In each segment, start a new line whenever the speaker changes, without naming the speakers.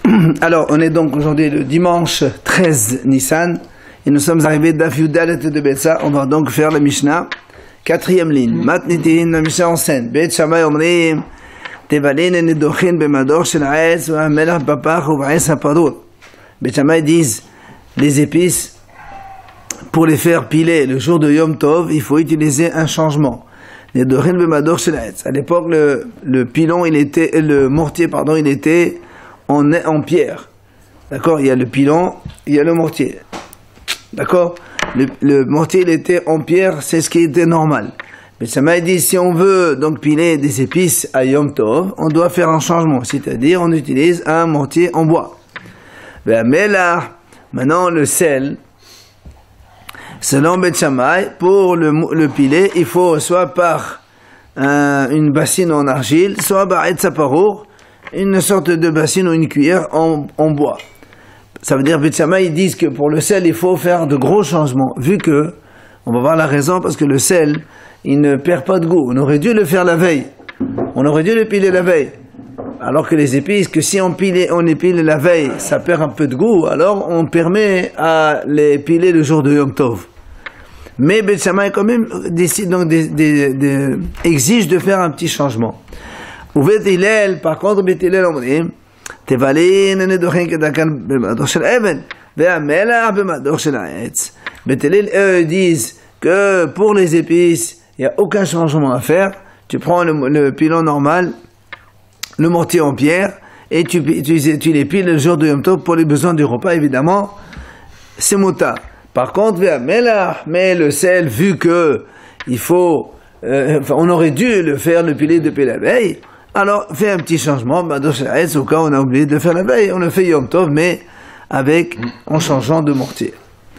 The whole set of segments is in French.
Alors, on est donc aujourd'hui le dimanche 13 Nissan et nous sommes arrivés d'Daf Yudalet de Betsa. On va donc faire la Mishnah, quatrième ligne. Matnitin, la Mishnah en scène. Bet Shammai Omrim, Tevalin et Nedochin Bemador Shel Haetz, Melach Papach ou Vaes Hapadur. Bet Shammai disent les épices, pour les faire piler le jour de Yom Tov, il faut utiliser un changement. Nedochin Bemador Shel Haetz. À l'époque, le pilon, le mortier, pardon, il était en pierre. D'accord? Il y a le pilon, il y a le mortier. D'accord? Le mortier, il était en pierre, c'est ce qui était normal. Mais ça m'a dit, si on veut donc piler des épices à Yom Tov, on doit faire un changement. C'est-à-dire, on utilise un mortier en bois. Mais là, maintenant, le sel, selon Bet Shammai, pour le piler, il faut soit par une bassine en argile, soit par etzaparour, une sorte de bassine ou une cuillère en bois. Ça veut dire, Bet Shammai, ils disent que pour le sel, il faut faire de gros changements, vu que, on va voir la raison, parce que le sel, il ne perd pas de goût. On aurait dû le faire la veille. On aurait dû le piler la veille. Alors que les épices, que si on les pile la veille, ça perd un peu de goût, alors on permet à les piler le jour de Yom Tov. Mais Bet Shammai, quand même, décide donc exige de faire un petit changement. ובית הלל, par contre, בית הלל אומרים, תבלין נדוחין כדרכן במדור של אבן, והמלח במדור של העץ. בית הלל, eux, disent que pour les épices, il n'y a aucun changement à faire. Tu prends le pilon normal, le mortier en pierre, et tu les piles le jour de Yom Tov pour les besoins du repas, évidemment. C'est mouta. Par contre, mais le sel, vu que il faut, on aurait dû le piler depuis la veille, alors, fais un petit changement, au cas où on a oublié de le faire la veille, on le fait Yom Tov, mais en changeant de mortier.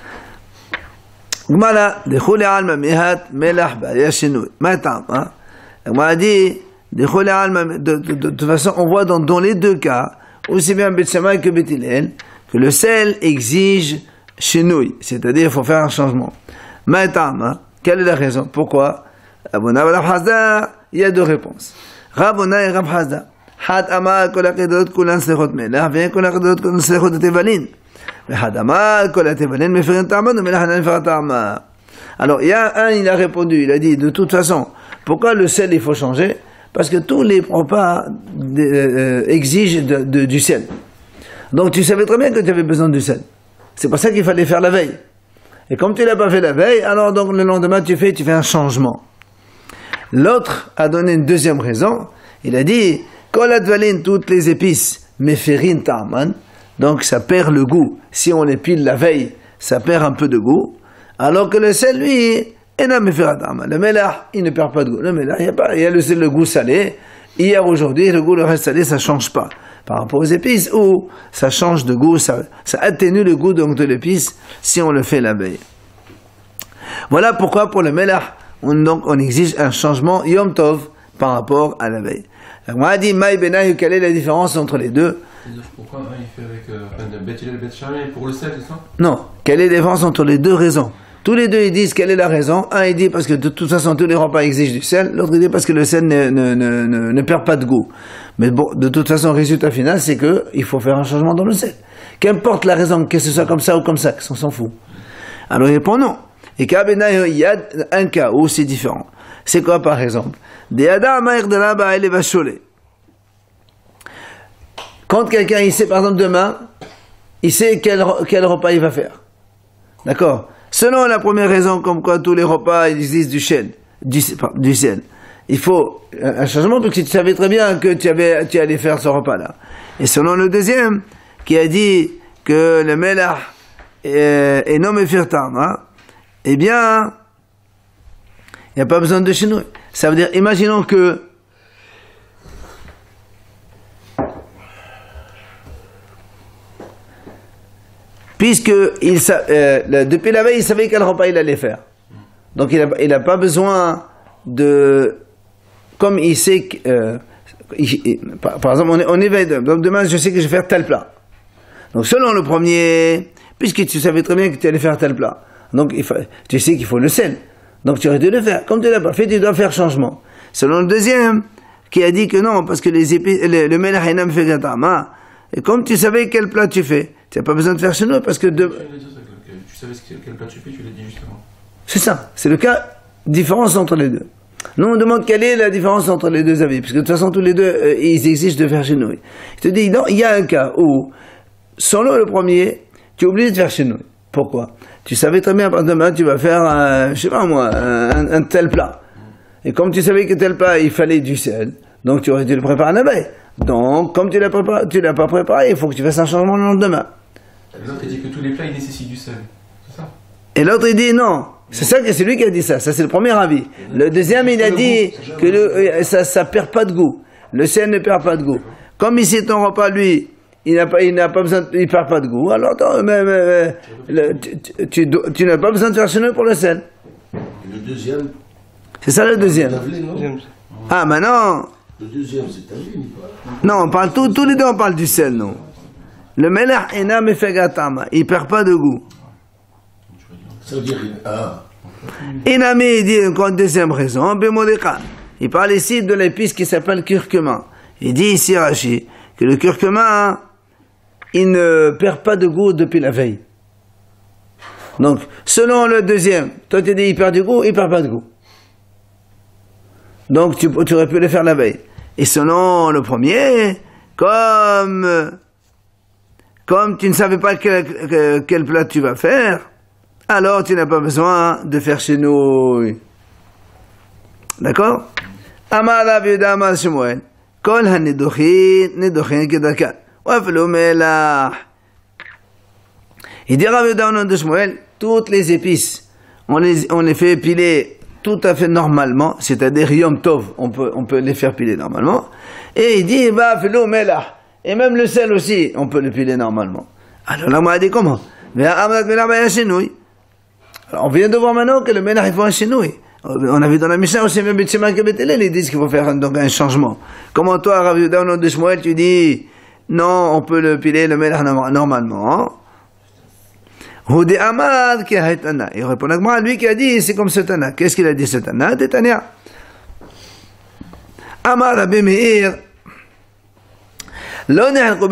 Gmala, d'echol alma mihat melach ba'ya shinui. Maintenant, Gmala dit, d'echol alma, de toute façon, on voit dans les deux cas, aussi bien Bet Shammai que Bet Hillel, que le sel exige shinui, c'est-à-dire il faut faire un changement. Maintenant, quelle est la raison? Pourquoi? Il y a deux réponses. Rabona et Rab Hazda. Had Amar kol akidot kulan sechot melach, ve'en kol akidot kulan sechot tevalin. Ve'had Amar kol tevalin meferin ta'aman, ve'melach hanan meferin ta'aman. Alors, il a répondu, il a dit, de toute façon, pourquoi le sel il faut changer? Parce que tous les repas exigent du sel. Donc, tu savais très bien que tu avais besoin du sel. C'est pour ça qu'il fallait faire la veille. Et comme tu l'as pas fait la veille, alors donc le lendemain tu fais un L'autre a donné une deuxième raison. Il a dit, kol advalin, toutes les épices, meferin ta'aman, donc ça perd le goût. Si on les pile la veille, ça perd un peu de goût. Alors que le sel, lui, ena meferin ta'aman. Le melach, il ne perd pas de goût. Le melach, il y a le goût salé. Hier, aujourd'hui, le reste salé, ça change pas. Par rapport aux épices, où ça change de goût, ça atténue le goût donc de l'épice si on le fait la veille. Voilà pourquoi pour le melach, on exige un changement Yom Tov par rapport à la veille. On a dit, Maï Benaï, quelle est la différence entre les deux?
Pourquoi il fait avec Bet Hillel et Bet Shammai pour le sel, c'est ça?
Non, quelle est la différence entre les deux raisons? Tous les deux, ils disent quelle est la raison. Un, il dit parce que de toute façon, tous les repas exigent du sel. L'autre, il dit parce que le sel ne perd pas de goût. Mais bon, de toute façon, le résultat final, c'est que il faut faire un changement dans le sel. Qu'importe la raison, que ce soit comme ça ou comme ça, on s'en fout. Alors, il répond non. Et il y a un cas où c'est différent. C'est quoi, par exemple? Quand quelqu'un, il sait, par exemple, demain, il sait quel repas il va faire. D'accord? Selon la première raison, comme quoi tous les repas existent du sel. Il faut un changement, parce que tu savais très bien que tu allais faire ce repas-là. Et selon le deuxième, qui a dit que le melach est non mefirtam, eh bien, il n'y a pas besoin de chenouille. Ça veut dire, imaginons que puisque depuis la veille, il savait quel repas il allait faire. Donc il n'a pas besoin de... Comme il sait que... par exemple, on éveille, donc demain je sais que je vais faire tel plat. Donc selon le premier, puisque tu savais très bien que tu allais faire tel plat, donc tu sais qu'il faut le sel. Donc tu aurais dû le faire. Comme tu ne l'as pas fait, tu dois faire changement. Selon le deuxième, qui a dit que non, parce que les épices, le melach enam fait gatama, Et comme tu savais quel plat tu fais, tu n'as pas besoin de faire chenouille parce que
Tu savais quel plat tu fais, tu l'as dit justement.
c'est ça, c'est le cas, différence entre les deux. Nous on demande quelle est la différence entre les deux avis, parce que de toute façon tous les deux, ils exigent de faire chenouille. Il te dit, non, il y a un cas où, selon le premier, tu es obligé de faire chenouille. Pourquoi? Tu savais très bien, demain tu vas faire, je sais pas moi, un tel plat. Et comme tu savais que tel plat, il fallait du sel, donc tu aurais dû le préparer la veille. Donc, comme tu l'as pas préparé, il faut que tu fasses un changement le lendemain.
L'autre il dit que tous les plats ils nécessitent du sel, c'est ça?
Et l'autre il dit non. C'est lui qui a dit ça. Ça c'est le premier avis. Le deuxième il a dit que ça perd pas de goût. Le sel ne perd pas de goût. Comme ici ton repas lui, il n'a pas besoin, il perd pas de goût. Alors tu n'as pas besoin de faire chenouille pour le sel.
Le deuxième.
C'est ça le deuxième. Ah maintenant.
Le deuxième, c'est un ligne.
Non, on parle tous les deux, on parle du sel, non. Le melach ena mefegatama, il perd pas de goût.
Ça veut dire
Inami, il dit encore une deuxième raison, bemodeka. Il parle ici de l'épice qui s'appelle curcuma. Il dit ici, Rashi, que le curcuma, il ne perd pas de goût depuis la veille. Donc, selon le deuxième, toi tu dis il perd du goût, il perd pas de goût. Donc tu aurais pu le faire la veille. Et selon le premier, comme tu ne savais pas quel plat tu vas faire, alors tu n'as pas besoin de faire chenouille. D'accord? Amar Rav Yehuda Amar Shmuel, Kol ha-nidochin kedarkan, wafelo melach. Il dit Rav Yehuda au nom de Shmuel, toutes les épices, on les fait piler tout à fait normalement, c'est-à-dire Yom Tov, on peut les faire piler normalement. Et il dit, wafelo melach. Et même le sel aussi, on peut le piler normalement. Alors là, on m'a dit comment? Alors, on vient de voir maintenant que le melach, il faut un chenouille. On a vu dans la Mishnah aussi, même Bethshemak et Bethélel, ils disent qu'il faut faire donc un changement. Comment toi, Rav Yehuda, au nom de Shmuel, tu dis, non, on peut le piler, le melach normalement. Houdi Amad qui a Tana. Il répond à lui qui a dit, c'est comme ce Tana. Qu'est-ce qu'il a dit ce Tana? De Tania. Amar Rabbi Meir. Il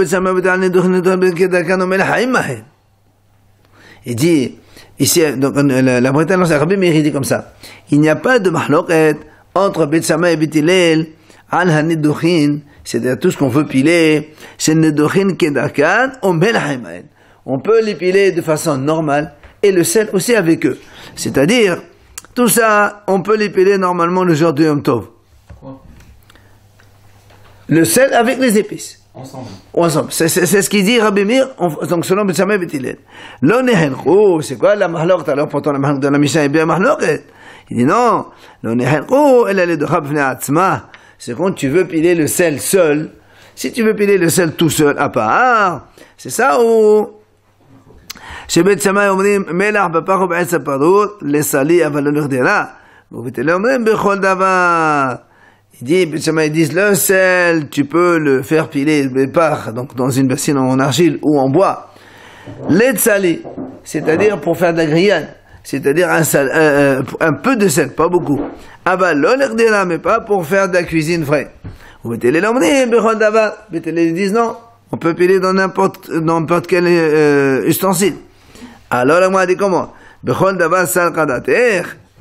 dit, ici, donc, la Bretagne, Rabbi Meir, il dit comme ça. Il n'y a pas de mahloket entre Beth Shammai et Beth Hillel, al hanidochin, c'est-à-dire tout ce qu'on veut piler, c'est nedochin kedakan, ou melhaïmaïn. On peut les piler de façon normale, et le sel aussi avec eux. C'est-à-dire, tout ça, on peut les piler normalement le jour de Yom Tov. Le sel avec les épices. Ensemble. C'est ce qu'il dit Rabbi Meir, donc selon Beth Shammai et Beth Hillel. Lo nehenchu, c'est quoi la mahloket? Alors pourtant la mahloket de la Mishnah est bien mahloket. Il dit non, lo nehenchu, elle est de Rabbi Atzma. C'est quand tu veux piler le sel seul. Si tu veux piler le sel tout seul, à part, c'est ça où chez Beth Shammai אומרים מלח בפח ובעץ הפרוד לסלי אבל לא לכדירה ובית הלל אומרים בכל דבר. Il dit, Beth Shammai, ils disent, le sel, tu peux le faire piler, donc dans une bassine en argile ou en bois. L'etsali, c'est-à-dire pour faire de la grillade, c'est-à-dire un peu de sel, pas beaucoup. Aval lo l'erdera, mais pas pour faire de la cuisine vraie. Ou Beth Hillel omrim bechol davar. Beth Hillel, ils disent non, on peut piler dans n'importe quel ustensile. Alors la moi dit comment? Bechol davar sal qadater.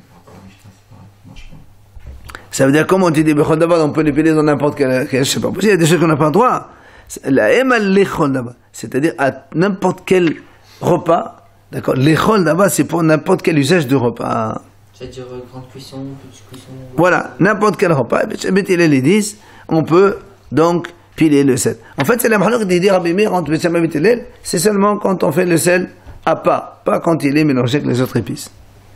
Ça veut dire comment tu dis bechol davar, on peut les piler dans n'importe quel, je sais pas, il y a des choses qu'on n'a pas le droit. La emal lechol davar, c'est-à-dire à n'importe quel repas, d'accord? Lechol davar, c'est pour n'importe quel usage de repas.
C'est-à-dire grande cuisson, petite cuisson.
Voilà, n'importe quel repas. Beth Hillel les disent, on peut donc piler le sel. En fait, c'est la mahlouk de dire Rabbi Meir entre Beth Shammai et Beth Hillel, c'est seulement quand on fait le sel à part, pas quand il est mélangé avec les autres épices.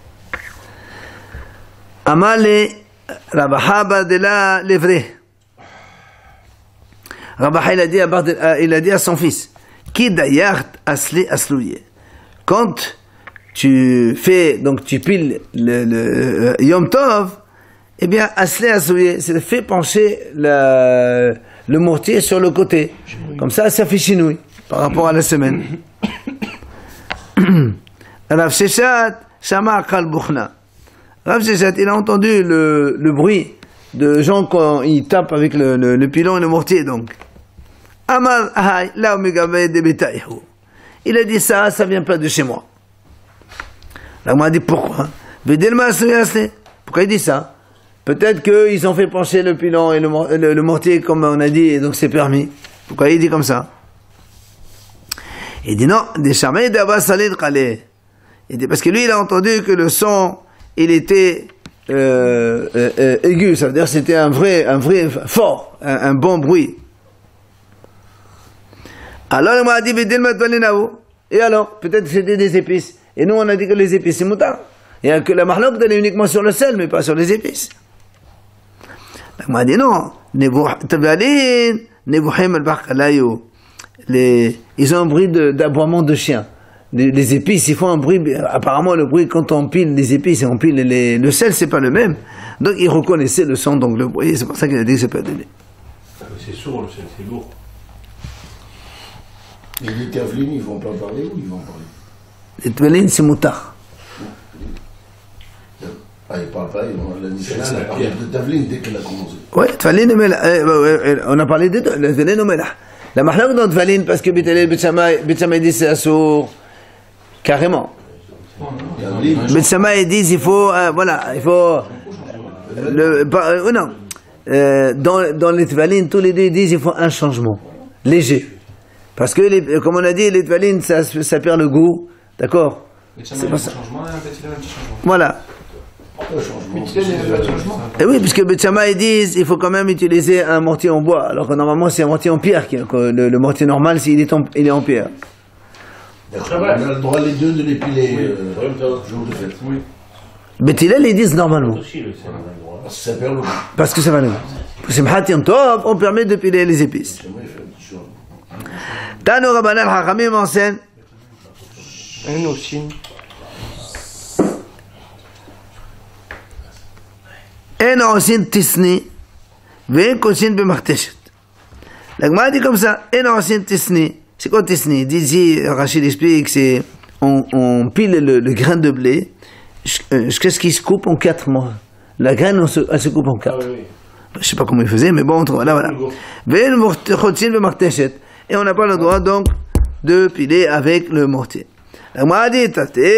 Amale Rabahaba de la Lévré. Rabaha, il a dit à son fils, Ki dayart asli aslouye. Quand tu fais, donc tu piles le Yom Tov, eh bien, asli aslouye, c'est fait pencher le mortier sur le côté. Comme ça fait chinouille par rapport à la semaine. Rav Sheshat, Shama Kal Bukhna. Rav Sheshat, il a entendu le bruit de gens quand ils tapent avec le pilon et le mortier, donc. Amar Ahay, là Megabe de Betaïhu. Il a dit ça vient pas de chez moi. Là, on m'a dit pourquoi? Pourquoi il dit ça? Peut-être qu'ils ont fait pencher le pilon et le mortier, comme on a dit, et donc c'est permis. Pourquoi il dit comme ça? Il dit non, des chamais d'Abbas Salid Khalé. Il dit parce que lui, il a entendu que le son, il était aigu, ça veut dire que c'était un vrai fort, un bon bruit. Alors il m'a dit, et alors, peut-être que c'était des épices. Et nous, on a dit que les épices, c'est moutarde. Et que la marloque donnait uniquement sur le sel, mais pas sur les épices. Il m'a dit non, ils ont un bruit d'aboiement de chien. Les épices, ils font un bruit, apparemment le bruit quand on pile les épices et on pile le sel, c'est pas le même. Donc ils reconnaissaient le son, donc le bruit, c'est pour ça qu'il a dit que c'est pas donné.
C'est sourd le sel, c'est lourd.
Et les tavlines, ils vont pas parler ou ils vont parler?
Les tavlines, c'est moutard.
Ah, ils parlent pas, la Nissan a parlé de tavlines dès qu'elle a commencé.
Oui, tavlines, on a parlé des deux, les tavlines, la mahlak dans tavlines, parce que Bethshamay dit c'est assour, carrément. Bethshamay dit il faut, il faut, non, dans les tvalines, tous les deux disent il faut un changement, léger. Parce que, comme on a dit, les tvalines, ça perd le goût, d'accord?
C'est pas ça.
Voilà. Et oui, puisque Bethshamay disent il faut quand même utiliser un mortier en bois, alors que normalement c'est un mortier en pierre, le mortier normal, il est en pierre.
On a le droit les deux de l'épiler jour de fête. Oui.
Beth Hillel, ils disent normalement.
Parce que ça perd le goût.
Parce que ça va le goût. Pour Simchat Yom Tov, on permet de piler les épices. Tano Rabbanan Hachamim enseigne.
Un aussi.
En osin tisni, ve'en koshin b'marteshet. La Gemara dit comme ça, en osin tisni. C'est quoi tisni? Dit Rachid explique, c'est on pile le grain de blé jusqu'à ce qu'il se coupe en 4 mois. La graine, elle se coupe en 4. Je ne sais pas comment il faisait, mais bon, voilà. Ve'en koshin b'marteshet. Et on n'a pas le droit donc de piler avec le mortier. La Gemara dit,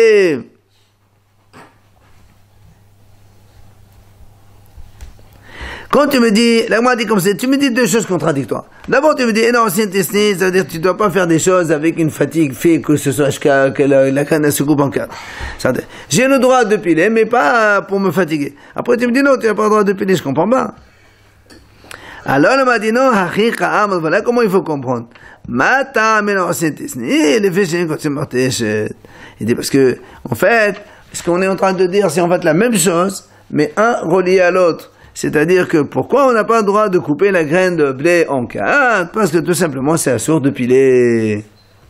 quand tu me dis, la Gemara dit comme ça, tu me dis deux choses contradictoires. D'abord, tu me dis, non, c'est tesné, ça veut dire que tu ne dois pas faire des choses avec une fatigue fait que ce soit que la canne se coupe en 4. J'ai le droit de piler, mais pas pour me fatiguer. Après, tu me dis, non, tu n'as pas le droit de piler, je comprends pas. Alors, elle m'a dit, non, voilà comment il faut comprendre. Il dit, parce que, en fait, ce qu'on est en train de dire, c'est en fait la même chose, mais un relié à l'autre. C'est-à-dire que pourquoi on n'a pas le droit de couper la graine de blé en 4? Parce que tout simplement c'est assourd de piler.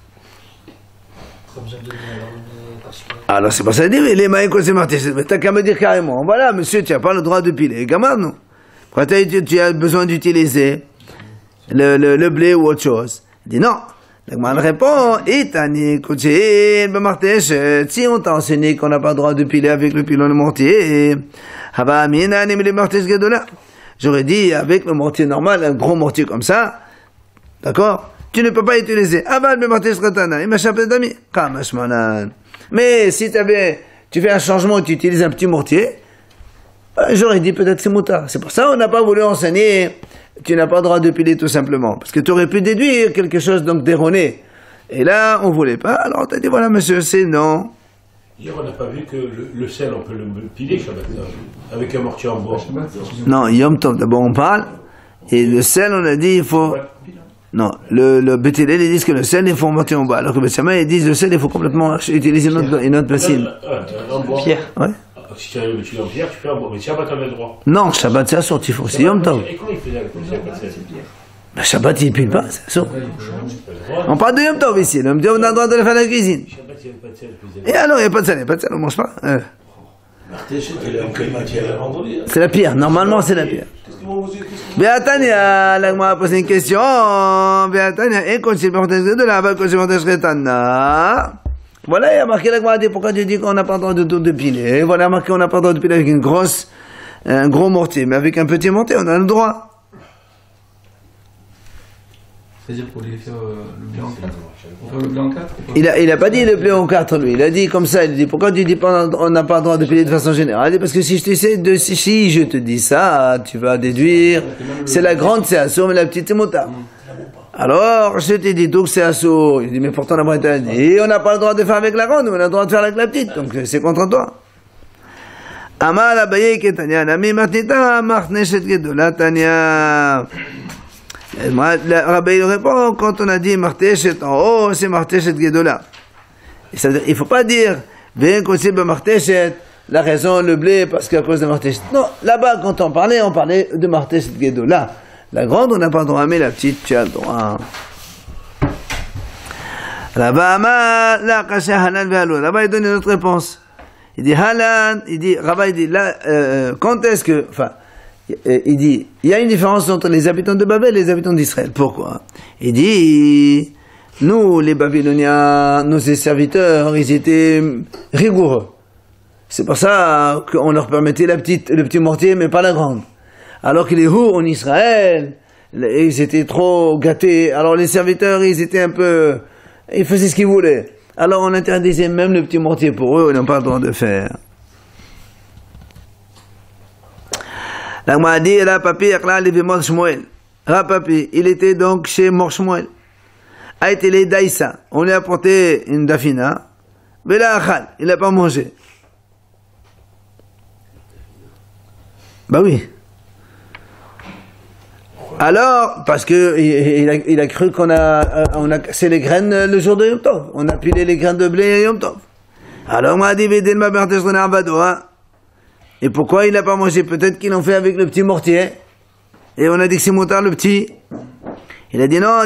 Alors c'est pas ça dire, les mains c'est marté. Mais t'as qu'à me dire carrément, voilà monsieur, tu n'as pas le droit de piler. Gamin, non. Quand tu as besoin d'utiliser le blé ou autre chose. Il dit non. La Gemara répond, si on t'a enseigné qu'on n'a pas le droit de piler avec le pilon de mortier, j'aurais dit avec le mortier normal, un gros mortier comme ça, d'accord, tu ne peux pas utiliser. Mais si tu fais un changement et tu utilises un petit mortier, j'aurais dit peut-être c'est moutard. C'est pour ça qu'on n'a pas voulu enseigner. Tu n'as pas le droit de piler tout simplement. Parce que tu aurais pu déduire quelque chose donc d'erroné. Et là, on ne voulait pas. Alors on t'a dit, voilà monsieur, c'est non.
Hier, on n'a pas vu que le sel, on peut le piler Shabbat, avec un mortier en bois.
Non, Yom Tov, d'abord on parle. Et le sel, on a dit, il faut... Non, le Beth Hillel, ils disent que le sel, il faut monter en bois. Alors que Beth Shammai, ils disent que le sel, il faut complètement utiliser une autre bassine.
Pierre.
Ouais.
Si tu as le en pierre, tu peux en bois. Mais Shabbat, on a le droit.
Non, Shabbat, c'est assourd, il faut. C'est Yom Tov.
Et comment il faisait avec le sel?
Le Shabbat, il ne pile pas, c'est assourd. On parle de Yom Tov ici. Le Yom Tov, on a le droit de le faire à la cuisine.
Shabbat, il n'y a pas de sel.
Et alors, il n'y a pas de sel, on ne mange pas. C'est la pierre, normalement c'est la pierre. Beatania, la Gemara a posé une question. Beatania, et quand il de là-bas, quand il voilà, il y a marqué la Gemara dit pourquoi tu dis qu'on n'a pas le droit de piler. Et voilà, marqué on n'a pas le droit de piler avec un gros mortier, mais avec un petit mortier, on a le droit.
C'est-à-dire pour les faire le blé en 4. On fait le blé en 4.
Il a pas dit le blé en 4, lui. Il a dit comme ça. Il dit pourquoi tu dis pas on n'a pas le droit de plier de façon générale? Il dit parce que si je te dis ça, tu vas déduire. C'est la grande, c'est assourd, mais la petite, c'est motard. Alors, je t'ai dit donc c'est assourd. Il dit mais pourtant la Bretagne. Et on n'a pas le droit de faire avec la grande, mais on a le droit de faire avec la petite. Donc c'est contre toi. Amar Abaye Ketania, Nami Matita, Martneshet Gedola Tania. Rabbi répond, quand on a dit Marteshet en haut, c'est Marteshet Gedola. Il ne faut pas dire, viens qu'on sait Marteshet, la raison, le blé, parce qu'à cause de Marteshet. Non, là-bas, quand on parlait de Marteshet Gedola. La grande, on n'a pas le droit, mais la petite, tu as le droit. Là-bas, il donne une autre réponse. Il dit Halan, Rabbi il dit là, quand est-ce que, enfin, il dit, il y a une différence entre les habitants de Babel et les habitants d'Israël. Pourquoi? Il dit, nous, les Babyloniens, nos serviteurs, ils étaient rigoureux. C'est pour ça qu'on leur permettait le petit mortier, mais pas la grande. Alors que les Hou en Israël, ils étaient trop gâtés. Alors les serviteurs, ils étaient un peu, ils faisaient ce qu'ils voulaient. Alors on interdisait même le petit mortier pour eux, ils n'ont pas le droit de faire. La Gemara dit, Rapapi, il était donc chez Mor Shmuel. A été les Daïsa. On lui a apporté une dafina. Bela Achal, il n'a pas mangé. Bah oui. Alors, parce que il a cru qu'on on a cassé les graines le jour de Yom Tov. On a pilé les graines de blé à Yom Tov. Alors, on m'a dit, et pourquoi il n'a pas mangé? Peut-être qu'ils l'ont fait avec le petit mortier. Et on a dit que c'est moutard le petit. Il a dit non,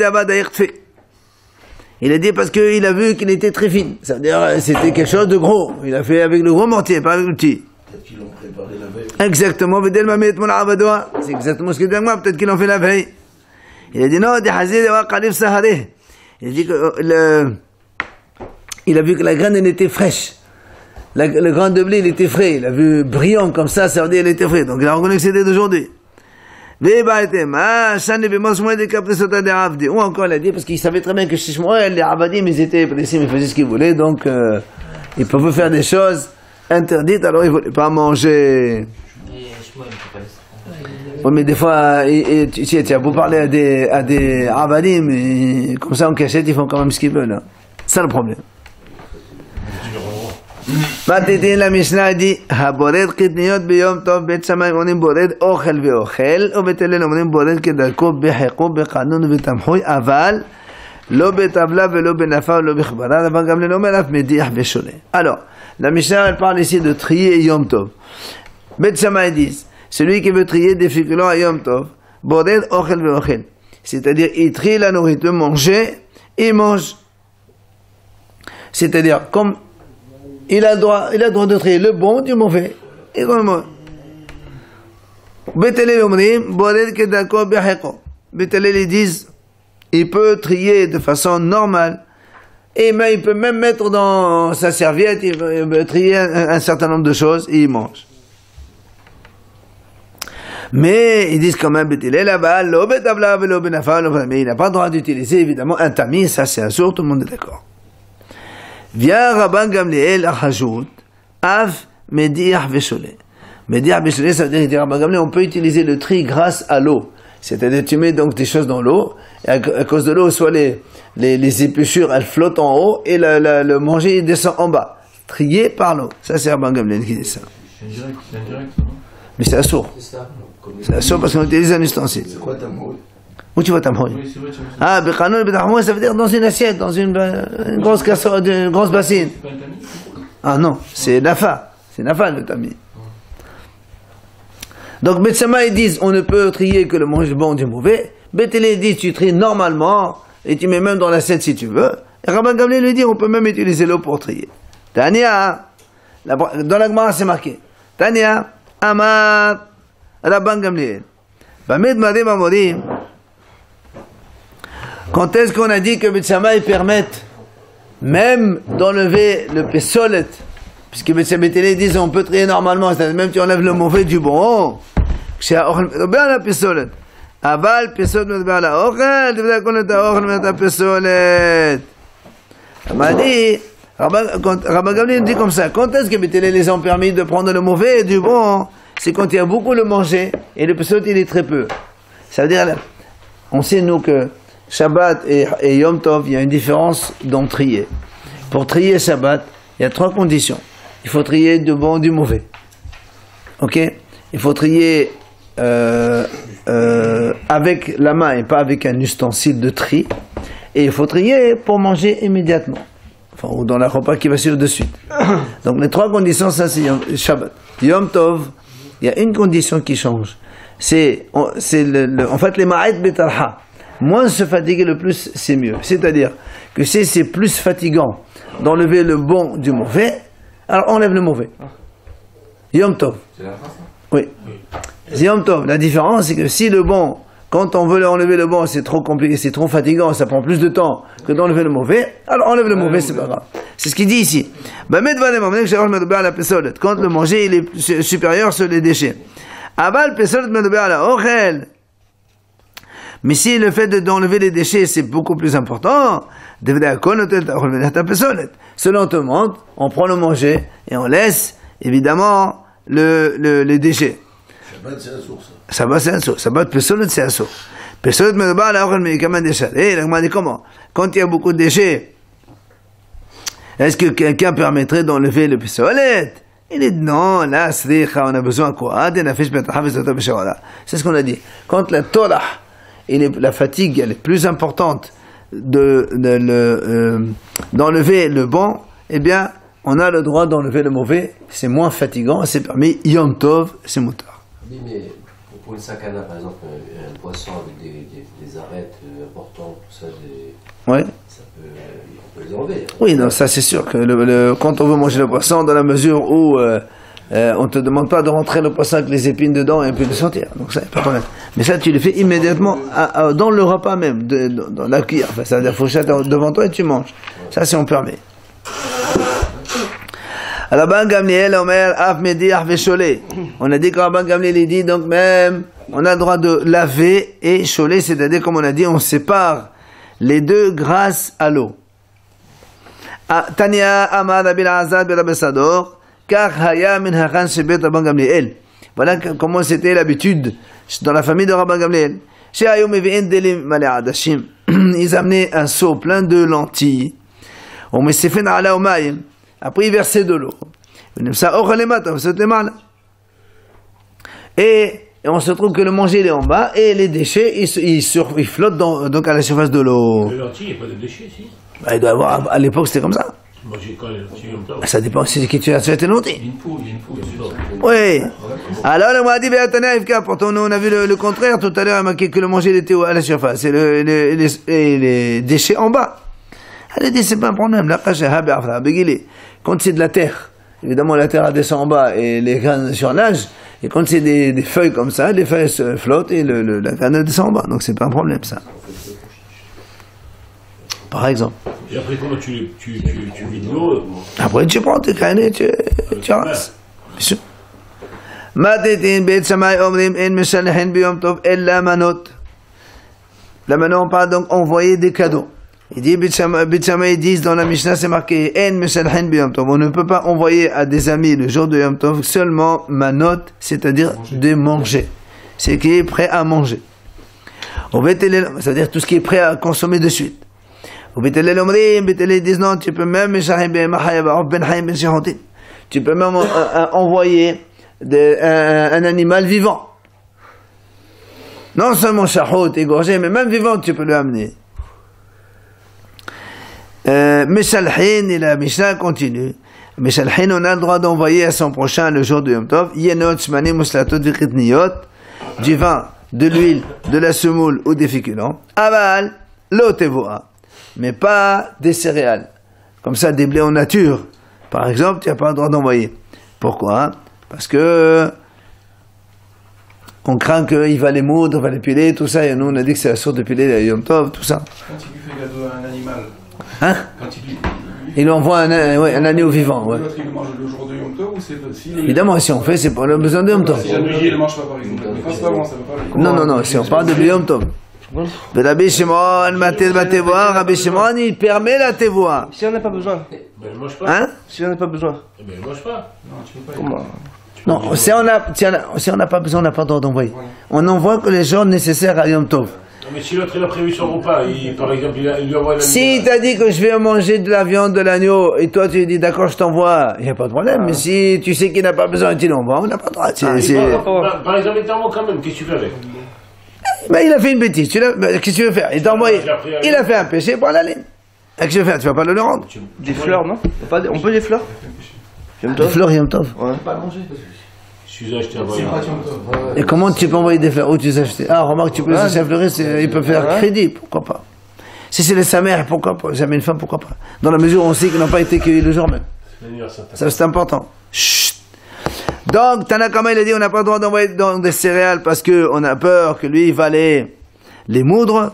il a dit parce qu'il a vu qu'il était très fin. Ça veut dire c'était quelque chose de gros. Il a fait avec le gros mortier, pas avec le petit.
Peut-être qu'ils l'ont préparé la veille.
Exactement, c'est exactement ce qu'il dit moi, peut-être qu'ils l'ont fait la veille. Il a dit non, il a dit que il a vu que la graine elle était fraîche. Le grain de blé il était frais, il a vu brillant comme ça veut dire qu'il était frais. Donc il a reconnu que c'était d'aujourd'hui. Ou encore il a dit parce qu'il savait très bien que chez Shmuel, les Avadim ils étaient précis, ils faisaient ce qu'ils voulaient, donc ils pouvaient faire des choses interdites, alors ils ne voulaient pas manger. Oui, mais des fois, tu as beau parler à des Avadim, et comme ça en cachette, ils font quand même ce qu'ils veulent. C'est le problème. Maintenant, la Mishnah dit Habored qitniyot biyom tov bet shamayim onim bored ochel veochel ou bet hillel onim bored kedarko behequ beqanun betamhui aval lo betavla velo benafa lo bechbara Rabban Gamliel omer af mediach veshole. Alors, la Mishnah elle parle ici de trier Yom Tov. Bet Shammai dit celui qui veut trier des féculents à Yom Tov, bored ochel veochel, c'est-à-dire il trie la nourriture, manger et mange. C'est-à-dire comme il a le droit de trier le bon du mauvais. Et comment? Betelel omrim, bored kedako beheko. Betelel ils disent, il peut trier de façon normale. Et mais il peut même mettre dans sa serviette, il peut trier un certain nombre de choses et il mange. Mais ils disent quand même, Betelel là-bas, lo betavla velo benafa, mais il n'a pas le droit d'utiliser évidemment un tamis, ça c'est assourd, tout le monde est d'accord. Vient Rabban Gamliel Achajout, Av Mediach Veshole. Mediach Veshole, ça veut dire Rabban Gamliel, on peut utiliser le tri grâce à l'eau. C'est-à-dire tu mets donc des choses dans l'eau, et à cause de l'eau, soit les épluchures, elles flottent en haut, et le manger il descend en bas. Trié par l'eau. Ça c'est Rabban Gamliel qui dit ça.
C'est indirect,
mais c'est assourd. C'est assourd parce qu'on utilise un ustensile.
C'est quoi ta mot?
Où tu vois ta mouille?
Oui, c'est vrai,
Ah, Bechanon, Betahmoui, ça veut dire dans une assiette, dans une grosse casserole, une grosse bassine.
c'est pas un tamis?
Ah non, c'est Nafa. C'est Nafa le tamis. Donc, Bet Shammai ils disent, on ne peut trier que le manger bon du mauvais. Bet Hillel dit, tu tries normalement, et tu mets même dans l'assiette si tu veux. Et Rabban Gamliel lui dit, on peut même utiliser l'eau pour trier. Tania, dans la Gemara c'est marqué. Tania, Amar, Rabban Gamliel. Bamed Marim Amorim. Quand est-ce qu'on a dit que Bet Shammai permettent même d'enlever le pesolet? Puisque Bet Shammai disent on peut trier normalement, c'est-à-dire même tu enlèves le mauvais du bon. C'est bien la pesolet. אבל פסולת מדבר על האוכל, דברי כל את האוכל ואת הפסולת. Rabban Gamliel dit comme ça, quand est-ce que les ont permis de prendre le mauvais et du bon? C'est quand il y a beaucoup le manger et le pesot il est très peu. Ça veut dire, on sait nous que Shabbat et Yom Tov, il y a une différence dans trier. Pour trier Shabbat, il y a 3 conditions. Il faut trier du bon et du mauvais. Ok? Il faut trier avec la main et pas avec un ustensile de tri. Et il faut trier pour manger immédiatement. Enfin, ou dans la repas qui va suivre de suite. Donc les 3 conditions, ça c'est Shabbat. Yom Tov, il y a une condition qui change. En fait les ma'id betarha. Moins se fatiguer le plus, c'est mieux. C'est-à-dire que si c'est plus fatigant d'enlever le bon du mauvais, alors enlève le mauvais. Yom Tov.
C'est la phrase,
oui. Yom Tov. La différence, c'est que si le bon, quand on veut enlever le bon, c'est trop compliqué, c'est trop fatigant, ça prend plus de temps que d'enlever le mauvais, alors enlève le mauvais, c'est pas grave. C'est ce qu'il dit ici. Quand le manger il est supérieur sur les déchets. Mais si le fait d'enlever les déchets c'est beaucoup plus important, selon tout le monde, on prend le manger et on laisse évidemment les déchets.
Shabbat, c'est un source.
Shabbat, c'est un source. Shabbat, Pesolet, c'est un source. Pesolet, mais d'abord, la orale, mais comment déchets? Et la demande est comment? Quand il y a beaucoup de déchets, est-ce que quelqu'un permettrait d'enlever le Pesolet? Il dit non, là, on a besoin quoi? C'est ce qu'on a dit. Quand la Torah, la fatigue, elle est plus importante d'enlever le bon, eh bien, on a le droit d'enlever le mauvais, c'est moins fatigant, c'est permis. Yom Tov, c'est moutard.
Oui, mais pour une sakana, par exemple, un poisson avec des arêtes importantes, tout ça,
ouais.
Ça peut, on peut les enlever.
Oui, non, ça c'est sûr que quand on veut manger le poisson, dans la mesure où on ne te demande pas de rentrer le poisson avec les épines dedans et puis de sortir. Donc ça, pas de problème. Mais ça, tu le fais immédiatement dans le repas même, dans la cuillère. Enfin, ça veut dire fourchette devant toi et tu manges. Ça, c'est on permet. Rabban Gamliel Omer Af Mediach Vesholé. On a dit que Rabban Gamliel dit donc même on a le droit de laver et choler, c'est-à-dire comme on a dit on sépare les deux grâce à l'eau. Tania Amar Rabbi Azad ben Rabbi Sador car haya min hachan shebet Rabban Gamliel. Voilà comment c'était l'habitude dans la famille de Rabban Gamliel. She'ayom mevi'in delim malei adashim. Ils amenaient un seau plein de lentilles. On met sefen ala umayim. Après, il versait de l'eau. Et on se trouve que le manger il est en bas et les déchets ils flottent donc à la surface de l'eau.
Les lentilles, il n'y a pas de déchets ici.
Bah, il doit y avoir, à l'époque c'était comme ça.
Manger quand les lentilles comme ça.
Ça dépend si qui tu as été lentilles.
Il y a une poule.
Oui. Alors le Moadi Beatana Ifka, pourtant nous on a vu le contraire tout à l'heure, il a marqué que le manger il était à la surface et les déchets en bas. Elle a dit c'est pas un problème. Quand c'est de la terre, évidemment la terre elle descend en bas et les graines surnagent. Et quand c'est des feuilles comme ça, les feuilles se flottent et la graine descend en bas. Donc c'est pas un problème ça. Par exemple.
Et après comment tu vides l'eau?
Après tu prends tes graines et tu ramasses. Bien sûr. Là maintenant on parle donc envoyer des cadeaux. Il dit, Beth Shammai disent dans la Mishnah, c'est marqué, on ne peut pas envoyer à des amis le jour de Yom Tov seulement manot, c'est-à-dire de manger. C'est qui est prêt à manger. C'est-à-dire tout ce qui est prêt à consommer de suite. Ils disent non, tu peux même envoyer un animal vivant. Non seulement shahot, égorgé, mais même vivant, tu peux le amener. Meshalhin, et la Mishnah continue. Meshalhin, on a le droit d'envoyer à son prochain le jour de Yom Tov, yenot, shmani, muslatot, vikitniyot, du vin, de l'huile, de la semoule ou des féculents. Aval, l'otevoa, mais pas des céréales. Comme ça, des blés en nature. Par exemple, tu n'as pas le droit d'envoyer. Pourquoi? Parce que on craint qu'il va les moudre, il va les piler, tout ça, et nous on a dit que c'est la source de piler les Yom Tov, tout ça.
Quand il lui fait cadeau à un animal,
hein?
quand il
Il lui envoie un agneau vivant. Ouais.
L'autre, il le mange le jour de Yom Tov ou c'est
Évidemment, si on fait, c'est pour le besoin de Yom Tov.
Si jamais il ne mange pas, par exemple. Mais quand c'est pas bon, ça va pas.
Non, si on parle de Yom Tov. Rabbi Shimon, Rabbi Shimon, il permet la tevoa.
Si on n'a pas besoin.
Ben, il mange pas.
Hein?
Si on n'a pas besoin.
Eh ben, il mange pas.
Non, tu peux pas.
Comment?
Non, si on n'a pas besoin, on n'a pas le droit d'envoyer. On envoie que les jours nécessaires à Yom Tov.
Non, mais si l'autre il a prévu son repas, par exemple, il lui envoie la
Si il t'a dit que je vais manger de la viande, de l'agneau, et toi tu lui dis d'accord, je t'envoie, il n'y a pas de problème. Mais si tu sais qu'il n'a pas besoin et tu l'envoies, on n'a pas le droit.
Par exemple, il t'envoie quand même, qu'est-ce que tu fais avec?
Ben, il a fait une bêtise. Qu'est-ce que tu veux faire? Il t'a envoyé. Il a fait un péché, prends la ligne. Qu'est-ce que tu veux faire? Tu vas pas le rendre?
Des fleurs, non? On peut des fleurs?
Des fleurs, Yom Tov.
Ouais.
Pas manger.
Je suis acheté un
C'est
voyage.
pas Yom Tov.
Et comment tu peux envoyer des fleurs? Où tu les as achetées? Ah, remarque, tu peux les acheter à fleuriste, il peut faire crédit, pourquoi pas? Si c'est les sa mère, pourquoi pas? Jamais une femme, pourquoi pas? Dans la mesure où on sait qu'ils n'ont pas été cueillis le jour même. Ça, c'est important. Chut. Donc, Tanakama, il a dit, on n'a pas le droit d'envoyer dans des céréales parce qu'on a peur que lui, il va les moudre.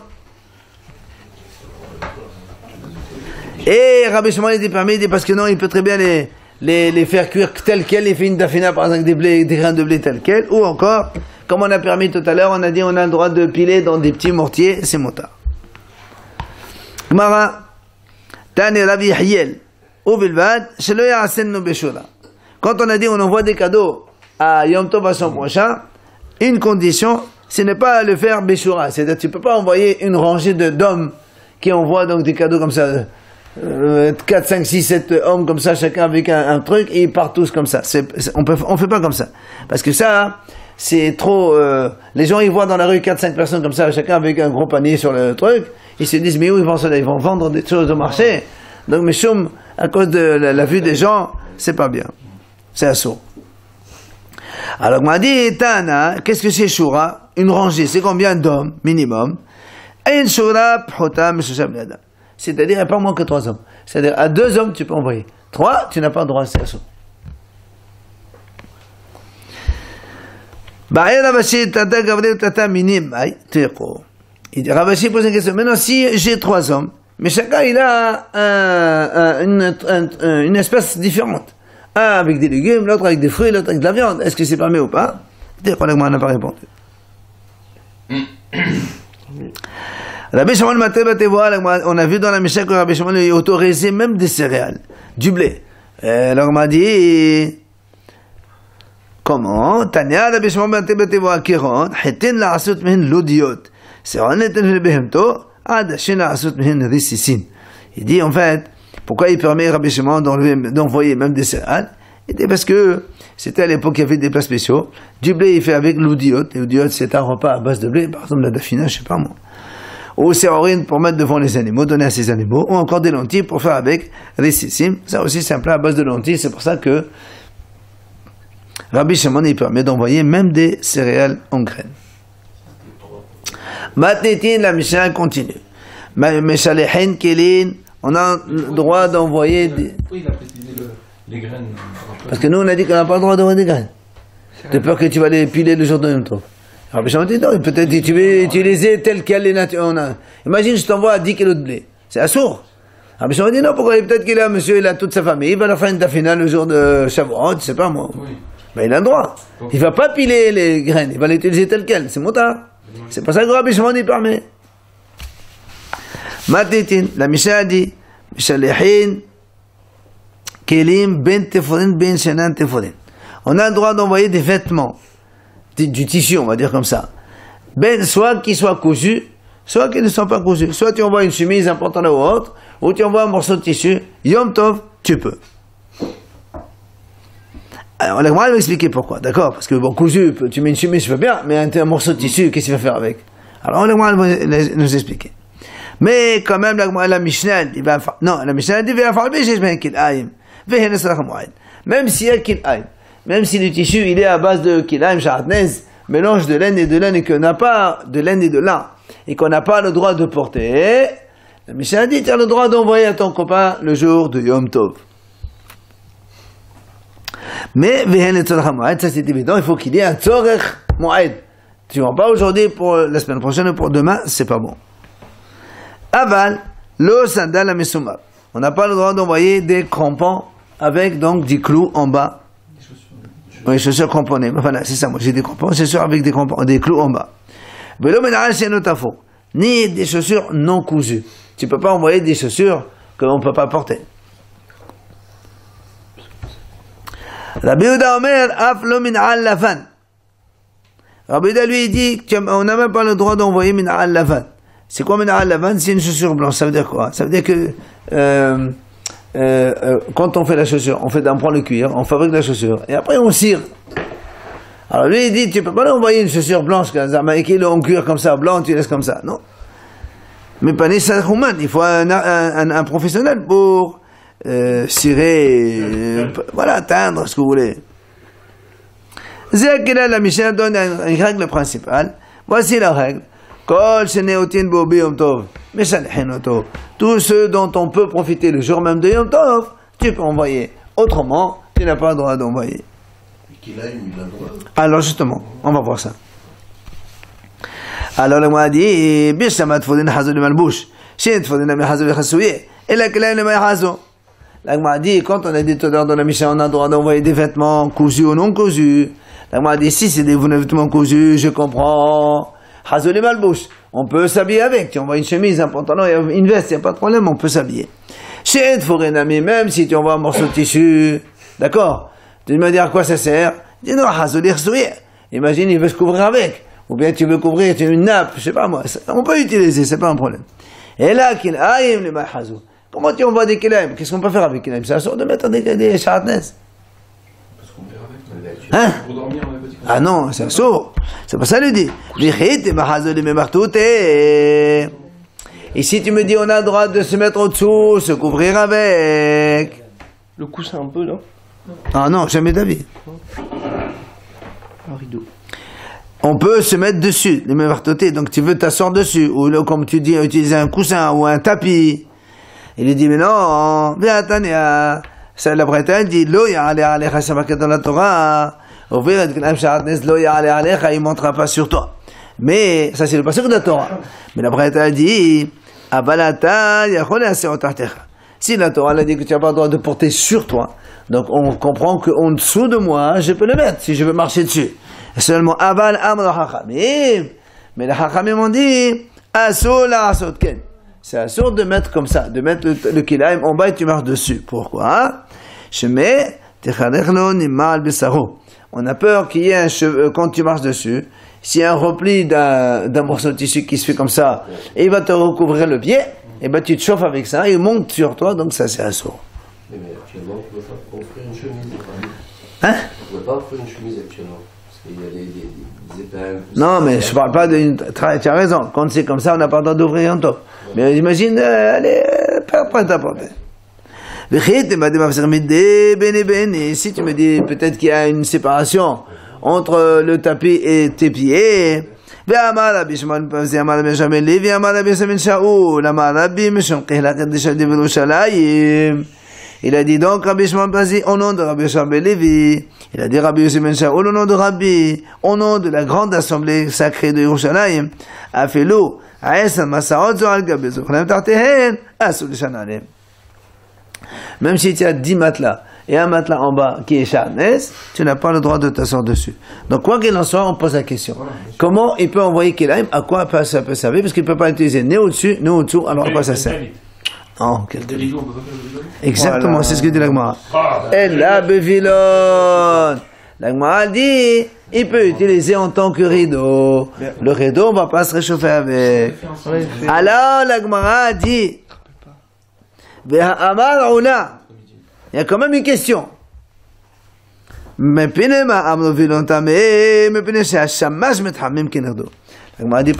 Et Rabbi Shimon, il dit permis, il dit parce que non, il peut très bien les faire cuire tels quels, il fait une dafina, par exemple, des grains de blé tels quels, ou encore, comme on a permis tout à l'heure, on a dit, on a le droit de piler dans des petits mortiers, c'est motard. Gemara, Tani Rabbi Hiel, Ubilvad, Shelo Ya'asennu Beshura. Quand on a dit on envoie des cadeaux à Yom Tov à son prochain, une condition, ce n'est pas le faire Beshura. C'est-à-dire tu ne peux pas envoyer une rangée d'hommes qui envoient donc des cadeaux comme ça. 4, 5, 6, 7 hommes comme ça, chacun avec un truc, et ils partent tous comme ça. On fait pas comme ça. Parce que ça, c'est trop... les gens, ils voient dans la rue 4, 5 personnes comme ça, chacun avec un gros panier sur le truc, ils se disent, mais où ils vont cela? Ils vont vendre des choses au marché. Donc, mais choum, à cause de la vue des gens, c'est pas bien. C'est assaut. Alors, on m'a dit, Tana, qu'est-ce que c'est Shura? Une rangée, c'est combien d'hommes, minimum? Une Shura, Photam, Shushabnada. C'est-à-dire, il n'y a pas moins que 3 hommes. C'est-à-dire, à 2 hommes, tu peux envoyer. 3, tu n'as pas le droit, c'est assaut. Il dit, Ravashi pose une question. Maintenant, si j'ai 3 hommes, mais chacun, il a une espèce différente. Un avec des légumes, l'autre avec des fruits, l'autre avec de la viande. Est-ce que c'est permis ou pas? On n'a pas répondu. Rabbi Shimon on a vu dans la Mishnah que Rabbi Shimon a autorisé même des céréales, du blé. Alors on m'a dit, comment? Tanya Rabbi Shimon Matebatevoa Kiron, Hetin la asut mihin lodiot. C'est on est le behemto, Adashin la asut mihin rissisin. Il dit en fait, pourquoi il permet Rabbi Shimon d'envoyer même des céréales? Il dit parce que c'était à l'époque il y avait des plats spéciaux. Du blé il fait avec l'odiot. L'odiot c'est un repas à base de blé, par exemple la dafina, je sais pas moi. Ou séorine pour mettre devant les animaux, donner à ces animaux, ou encore des lentilles pour faire avec rississim. Ça aussi c'est un plat à base de lentilles, c'est pour ça que Rabbi Shimon il permet d'envoyer même des céréales en graines. Matnetin, la Mishnah continue. Meshalehin kelin, on a le droit d'envoyer des...
Pourquoi il a précisé les graines?
Parce que nous on a dit qu'on n'a pas le droit d'envoyer des graines. De peur que tu vas les piler le jour de Yom Tov. Rabbi Shimon dit non, peut-être tu veux utiliser tel quel les nature. Imagine, je t'envoie 10 kilos de blé. C'est assourd. Rabbi Shimon dit non, pourquoi? Peut-être qu'il a monsieur, il a toute sa famille, il va leur faire une tafina le jour de Shavuot, je sais pas moi.
Oui.
Mais il a le droit. Il va pas piler les graines, il va les utiliser tel quel. C'est motard. C'est pour ça que Rabbi Shimon il permet. Matitin, la Mishnah dit, Mishalehin, Kelim, ben teforin, ben shenan teforin. On a le droit d'envoyer des vêtements. Du tissu, on va dire comme ça. Ben, soit qu'ils soient cousus, soit qu'ils ne sont pas cousus. Soit tu envoies une chemise, un pantalon ou autre, ou tu envoies un morceau de tissu. Yom Tov, tu peux. Alors, la Gemara va expliquer pourquoi, d'accord? Parce que bon, cousu, tu mets une chemise, je veux bien, mais un morceau de tissu, qu'est-ce qu'il va faire avec? Alors, la Gemara va nous expliquer. Mais quand même, la Mishnah, la Mishnah dit, même s'il y a kil'aim, même si le tissu il est à base de kilaim, sharatnez, mélange de laine et qu'on n'a pas de laine et de lin, et qu'on n'a pas le droit de porter, la Mishnah dit tu as le droit d'envoyer à ton copain le jour de Yom Tov. Mais ça c'est évident, il faut qu'il y ait un tzorech moed. Tu ne vas pas aujourd'hui pour la semaine prochaine ou pour demain, c'est pas bon. Aval, lo sandal mesumar. On n'a pas le droit d'envoyer des crampons avec donc des clous en bas. Oui, chaussures cramponnées. Voilà, c'est ça, moi j'ai des crampons, chaussures avec des crampons, des clous en bas. Ni des chaussures non cousues. Tu peux pas envoyer des chaussures qu'on peut pas porter. Rabbi Yehuda Omer, af lo min'al lavan. Rabbi Yehuda lui dit qu'on n'a même pas le droit d'envoyer min'al lavan. C'est quoi min'al lavan? C'est une chaussure blanche. Ça veut dire quoi? Ça veut dire que quand on fait la chaussure, on prend le cuir, on fabrique la chaussure, et après on cire. Alors lui il dit, tu peux pas envoyer une chaussure blanche, en cuir comme ça, blanc, tu laisses comme ça, non. Mais pas nécessairement, il faut un professionnel pour cirer, voilà, teindre, ce que vous voulez. Là, la Mishnah donne une règle principale. Voici la règle. Tout ce dont on peut profiter le jour même de Yom Tov, tu peux envoyer. Autrement, tu n'as pas le droit d'envoyer. Alors justement, on va voir ça. Alors le m'a dit, la m'a dit, quand on a dit tout à l'heure dans la Mishnah, on a le droit d'envoyer des vêtements cousus ou non cousus. La m'a dit, si c'est des vêtements cousus, je comprends. On peut s'habiller avec. Tu envoies une chemise, un pantalon, une veste, il n'y a pas de problème, on peut s'habiller. Même si tu envoies un morceau de tissu, d'accord? Tu me dis à quoi ça sert? Dis non, imagine, il veut se couvrir avec. Ou bien tu veux couvrir une nappe, je sais pas moi. On peut utiliser, c'est pas un problème. Et là, comment tu envoies des kilaim? Qu'est-ce qu'on peut faire avec kilaim? C'est la sorte de mettre des chartnes. Hein? Ah non, c'est un sourd. C'est pas ça le dit. Et si tu me dis on a le droit de se mettre au-dessous, se couvrir avec.
Le coussin un peu, non?
Ah non, jamais d'avis.
Un rideau.
On peut se mettre dessus, les mémartotés. Donc tu veux t'asseoir dessus, ou là, comme tu dis, utiliser un coussin ou un tapis. Il lui dit, mais non, viens, Tania. Ça, la Bretagne dit, lo ya'ale alecha, c'est marqué dans la Torah. Ouvrir et knam sha'atnes, lo ya'ale alecha, il ne montera pas sur toi. Mais, ça c'est le passage de la Torah. Mais la Bretagne dit, abalata, yachol ya'aseh ta'techa. Si la Torah a dit que tu n'as pas le droit de porter sur toi, donc on comprend qu'en dessous de moi, je peux le mettre, si je veux marcher dessus. Seulement, aval amr hachamim. Mais les hachamim ont dit, asur la asot ken. C'est asur de mettre comme ça, de mettre le kilaim en bas et tu marches dessus. Pourquoi? On a peur qu'il y ait un cheveu, quand tu marches dessus, s'il y a un repli d'un morceau de tissu qui se fait comme ça, et il va te recouvrir le pied, et ben tu te chauffes avec ça, et il monte sur toi, donc ça c'est asur.
Mais actuellement, on ne peut pas offrir une chemise.
Hein?
On ne peut pas offrir une chemise actuellement. Parce qu'il y a des épingles.
Non, mais je ne parle pas d'une. Tu as raison. Quand c'est comme ça, on n'a pas le droit d'ouvrir un top. Mais imagine, allez, prête à porter. Si tu me dis peut-être qu'il y a une séparation entre le tapis et tes pieds. Il a dit donc Rabbi Shimon Pazi au nom de Rabbi Shimon ben Levi. Il a dit Rabbi Yossi ben Shaul au nom de Rabbi, au nom de la grande assemblée sacrée de Yerushalayim. Afelu Aesan Masaot Zoal Gabe Zochlam Tartehen Asul Shanalem. Même si tu as 10 matelas et un matelas en bas qui est charnes, tu n'as pas le droit de t'asseoir dessus. Donc quoi qu'il en soit, on pose la question. Comment il peut envoyer Kilaim? À quoi ça peut servir? Parce qu'il ne peut pas l'utiliser ni au-dessus, ni au-dessous. Alors à quoi ça sert? Oh, quel délit. Exactement, voilà. C'est ce que dit l'Agmara. Et là, Bevilon. L'Agmara dit, il peut utiliser en tant que rideau. Le rideau, on ne va pas se réchauffer avec. Alors, l'Agmara dit, il y a quand même une question. L'Agmara dit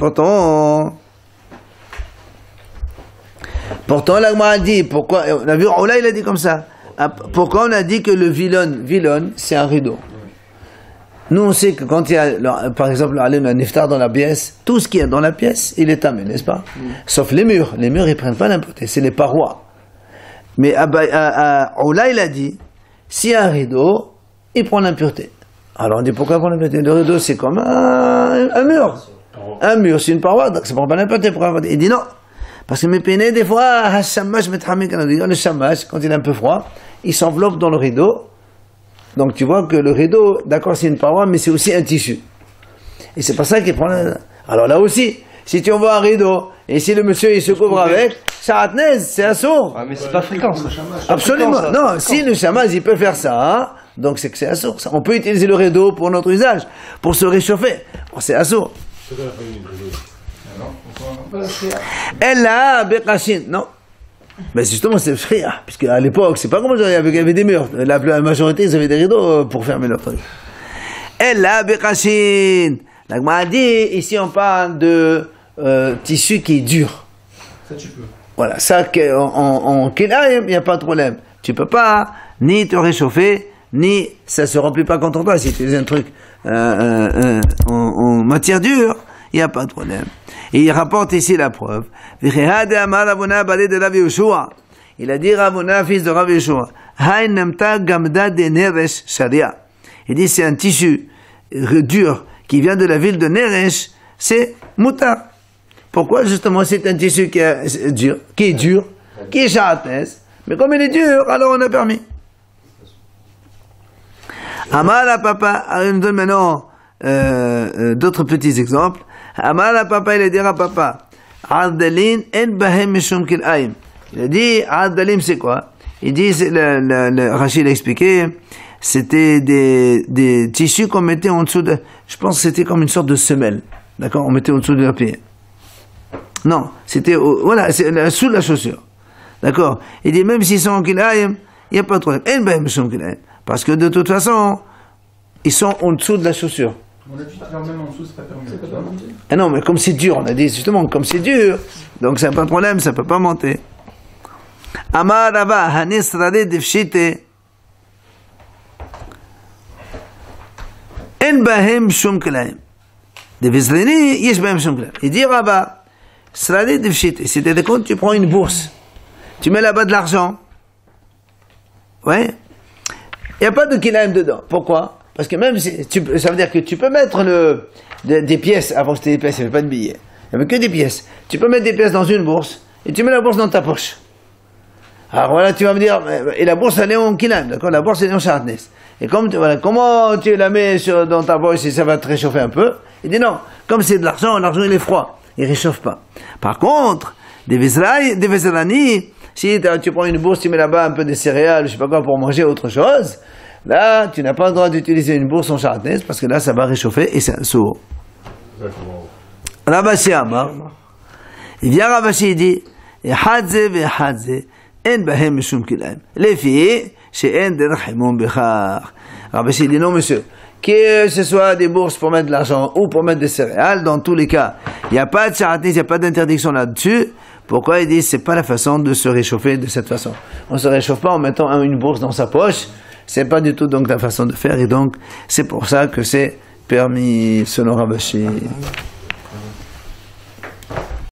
pourtant l'Agmara dit, pourquoi, on a vu, Oula il a dit comme ça, pourquoi on a dit que le vilon, c'est un rideau? Nous on sait que quand il y a, par exemple, un niftar dans la pièce, tout ce qu'il y a dans la pièce, il est tamé, n'est-ce pas? Sauf les murs ils prennent pas l'impureté, c'est les parois. Mais Oula il a dit, s'il y a un rideau, il prend l'impureté. Alors on dit pourquoi il prend l'impureté? Le rideau c'est comme un mur. Un mur c'est une paroi, donc ça prend pas l'impureté. Il dit non. Parce que mes pénés, des fois, le shamash, quand il est un peu froid, il s'enveloppe dans le rideau. Donc tu vois que le rideau, d'accord, c'est une paroi, mais c'est aussi un tissu. Et c'est pas ça qui prend la... Alors là aussi, si tu envoies un rideau, et si le monsieur il se couvre avec, Sharatnez, c'est assourd.
Ah, mais c'est pas fréquent ça.
Absolument.
Ça,
non, si le chamas il peut faire ça, hein, donc c'est que c'est assourd. On peut utiliser le rideau pour notre usage, pour se réchauffer. Bon, c'est assourd. Elle là, Bekashin, non. Mais justement, c'est frère, puisque à l'époque, c'est pas comme aujourd'hui, il y avait des murs. La majorité, ils avaient des rideaux pour fermer leur truc. Elle là, Bekashin. La Gemara dit, ici on parle de tissu qui est dur.
Ça, tu peux.
Voilà, ça, en Kélaïm, il n'y a pas de problème. Tu peux pas ni te réchauffer, ni ça se remplit pas contre toi. Si tu fais un truc en matière dure, il n'y a pas de problème. Et il rapporte ici la preuve. Il a dit Ravuna, fils de Rav Yeshua, il dit c'est un tissu dur qui vient de la ville de Neresh, c'est moutar. Pourquoi justement c'est un tissu qui est dur, qui est sharatnez, mais comme il est dur, alors on a permis. Amala papa, on nous donne maintenant d'autres petits exemples. Amala papa, il a dit à papa, Ardalin en bahem mishum kil'aim. Il a dit, Ardalim c'est quoi? Il dit, le Rachid a expliqué, c'était des tissus qu'on mettait en dessous de, je pense que c'était comme une sorte de semelle. D'accord? On mettait en dessous de la pied. Non, c'était, voilà, c'est sous la chaussure. D'accord? Il dit, même s'ils sont en kil'aim, il n'y a pas de problème. En bahem mishum kil'aim. Parce que de toute façon, ils sont en dessous de la chaussure.
On a dit alors même en dessous, c'est pas permis.
Ah non, mais comme c'est dur, on a dit justement, comme c'est dur, donc ça n'a pas de problème, ça ne peut pas monter. Amar Rava, Hanis Radeh Devshite, En Bahem Shum Kelaim. Des Vizrini, Yesh Bahem Shum Kelaim. Il dit Rava, Sradeh Devshite, c'est-à-dire quand tu prends une bourse, tu mets là-bas de l'argent, ouais, il n'y a pas de Kelaim dedans. Pourquoi? Parce que même si ça veut dire que tu peux mettre des pièces, avant c'était des pièces, il n'y avait pas de billets, il n'y avait que des pièces. Tu peux mettre des pièces dans une bourse, et tu mets la bourse dans ta poche. Alors voilà, tu vas me dire, et la bourse elle est en kilam, d'accord? La bourse elle est en sharatnez. Et comme voilà, comment tu la mets dans ta poche et ça va te réchauffer un peu? Il dit non, comme c'est de l'argent il est froid, il ne réchauffe pas. Par contre, des vezrani, si tu prends une bourse, tu mets là-bas un peu de céréales, je sais pas quoi, pour manger autre chose, là, tu n'as pas le droit d'utiliser une bourse en sharatnez parce que là, ça va réchauffer et c'est un sourd. Ravashi Amar. Il vient Ravashi, il dit, Hadze ve Hadze, en bahem mishum kilaim. Les filles, chez en derachimon bechar. Ravashi dit, non, monsieur, que ce soit des bourses pour mettre de l'argent ou pour mettre des céréales, dans tous les cas, il n'y a pas de sharatnez, il n'y a pas d'interdiction là-dessus. Pourquoi il dit, c'est pas la façon de se réchauffer de cette façon. On ne se réchauffe pas en mettant une bourse dans sa poche. C'est pas du tout donc la façon de faire et donc c'est pour ça que c'est permis selon Ravashi.